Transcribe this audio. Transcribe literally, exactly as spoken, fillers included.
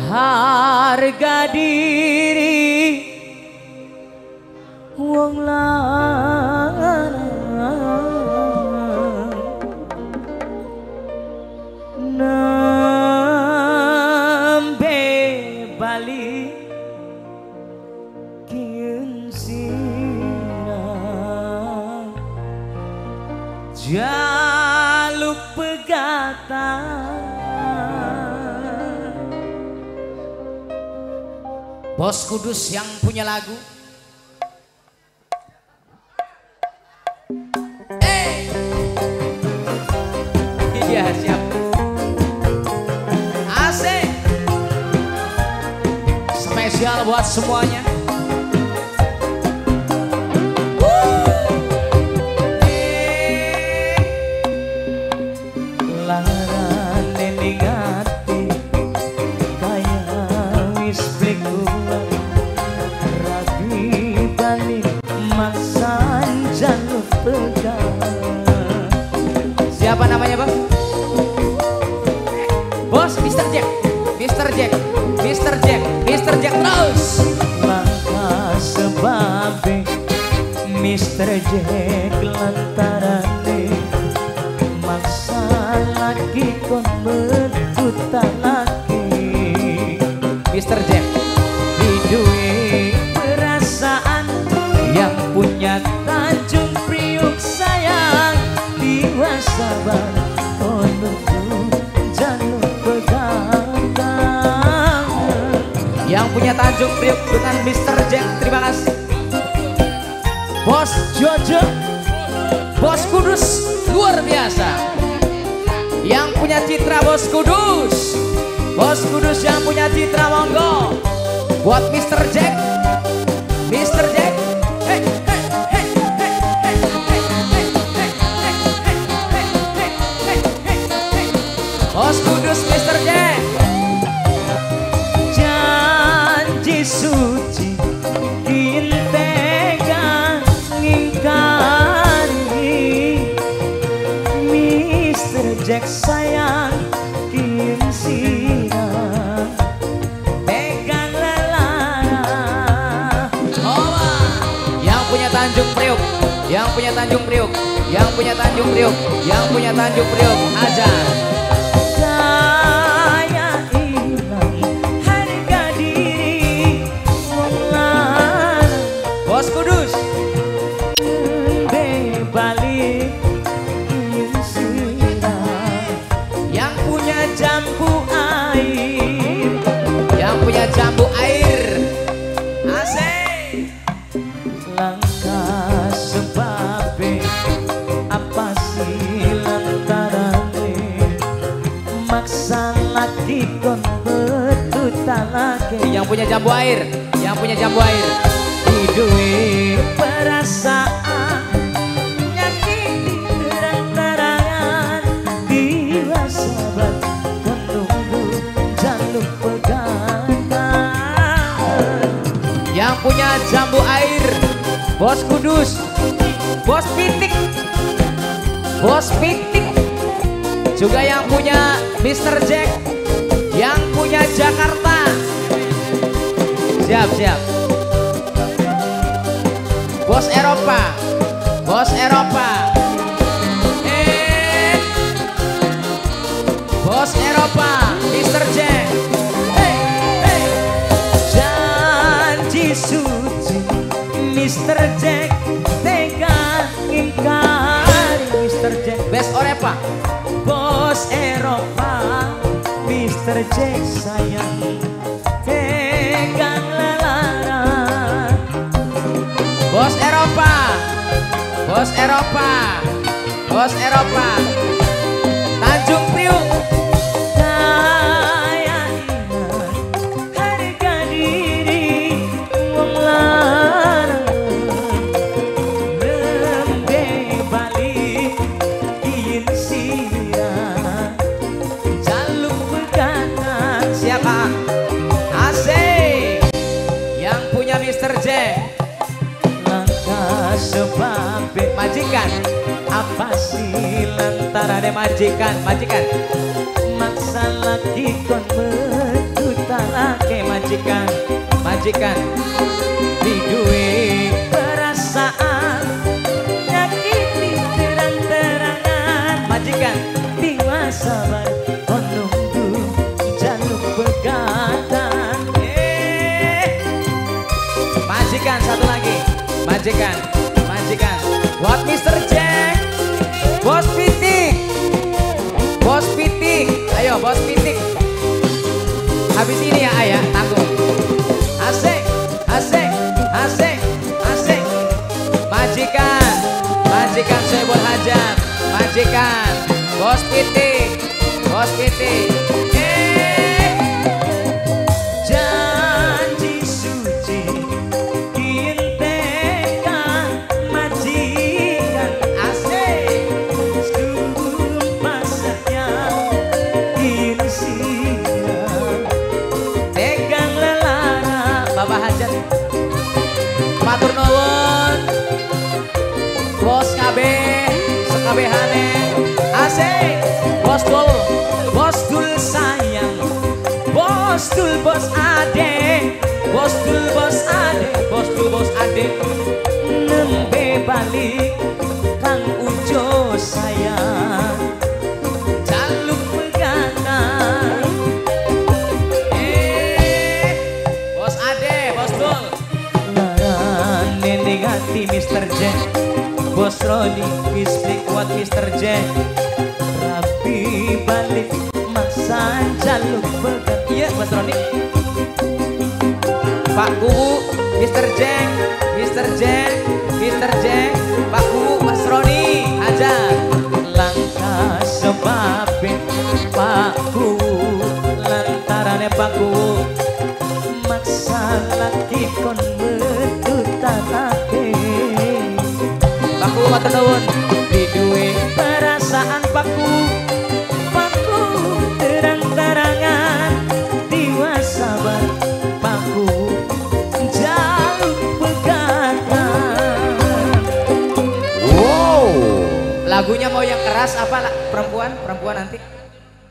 harga diri wong lanang nembe bali kieu sina jaluk pegatan. Bos Kudus yang punya lagu. Eh, iya siap. Asik. Spesial buat semuanya. Siapa namanya bang? Bos Mister Jack, Mister Jack, Mister Jack, Mister Jack terus. Maka sebabnya Mister Jack lantarane maksa lagi kon betuta lagi. Mister Jack hidui perasaan yang punya Tanjung Priuk sayang sabar menunggu jalur pegangan. Yang punya Tanjung Priuk dengan Mister Jack, terima kasih. Bos Jojo, Bos Kudus luar biasa. Yang punya Citra Bos Kudus, Bos Kudus yang punya Citra monggo. Buat Mister Jack, Mister Jack, hey. Bos Kudus Mister Jack. Janji suci intega ngingkari Mister Jack sayang kin sina pegang lelara. Oh, yang punya Tanjung Priuk, yang punya Tanjung Priuk, yang punya Tanjung Priuk, yang punya Tanjung Priuk aja. Bos Kudus balik yang punya jambu air, yang punya jambu air asik. Langkah sebabnya apa sih lantarane maksa lagi kon betuta lagi. Yang punya jambu air, yang punya jambu air hidui perasaan nyakiti terang-terangan diwa sahabat menunggu jalur pegangan. Yang punya jambu air Bos Kudus, Bos Pitik, Bos Pitik juga yang punya Mister Jack, yang punya Jakarta. Siap siap. Bos Eropa, Bos Eropa, eh, Bos Eropa, Mister Jack, hey, hey. Janji suci, Mister Jack, tega ingkari Mister Jack, Bos Eropa, Bos Eropa, Mister Jack sayang, tegang lelara. Bos Eropa, Bos Eropa, Bos Eropa, Tanjung Priuk. Saya ingat harga diri wong lanang nembe balik kieu sira jaluk pegangan. Siapa? Asik. Yang punya Mister Jack. Sebab majikan apa sih lantaran majikan majikan maksa lagi kon betuta majikan di duit perasaan nyakiti terang-terangan majikan tiwa sabar menunggu jaluk pegatan eh. Majikan satu lagi majikan majikan buat mister Jack Bos Pitik Bos Pitik ayo Bos Pitik habis ini ya ayah tanggung asik asik asik asik majikan majikan Soebul Hajat majikan Bos Pitik Bos Pitik eh janji suci kintekan majikan asik sumpah setia insia tegang lelara Bapak Hajat matur nuwun bos kabeh sekabehane asik bos dul bos dul sayang bos dul bos ade bos dul bos ade bos dul bos ade nembe balik Kang Ujo sayang jaluk pegangan eh bos ade bos dul larane negati mister Jack Bos Roni bislik kuat mister Jack rapi balik masa jaluk pegang iya Bos Roni Pak Kuwu mister Jack mister Jack mister Jack Pak Kuwu Mas Roni aja langkah sebabin Pak Kuwu lantarannya Pak Kuwu maksa laki kon betutan hati Paku matur nuwun di duit perasaan Paku Paku terang-terangan tiwa sabar Paku jaluk pegatan. Wow lagunya mau yang keras apa lah perempuan perempuan nanti